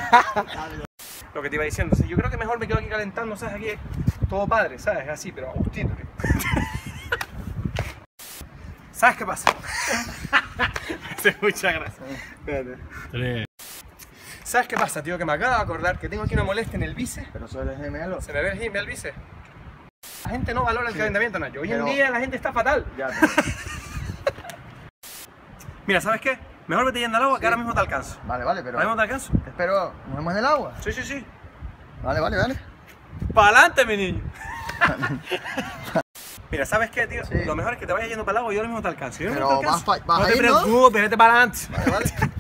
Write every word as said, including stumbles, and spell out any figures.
Lo que te iba diciendo, o sea, yo creo que mejor me quedo aquí calentando, ¿sabes? Aquí todo padre, ¿sabes? Así, pero a gustito. ¿Sabes qué pasa? Hace mucha gracia. Espérate. ¿Sabes qué pasa, tío? Que me acabo de acordar que tengo aquí una molestia en el bíceps. Pero eso es el gemelo. ¿Se me ve el gemelo, el bíceps? La gente no valora el sí. calentamiento, Nacho. Hoy Pero... en día la gente está fatal. Ya. Mira, ¿sabes qué? Mejor vete yendo al agua, sí. que ahora mismo te alcanzo. Vale, vale, pero... ¿Ahora mismo te alcanzo? Te espero... ¿Nos vemos en el agua? Sí, sí, sí. Vale, vale, vale. ¡Para adelante, mi niño! Mira, ¿sabes qué, tío? Sí. Lo mejor es que te vayas yendo para el agua y yo ahora mismo te alcanzo. Yo pero no te alcanzo. vas, vas no a te ir, ¿no? preocupes, vete para adelante. Vale, vale.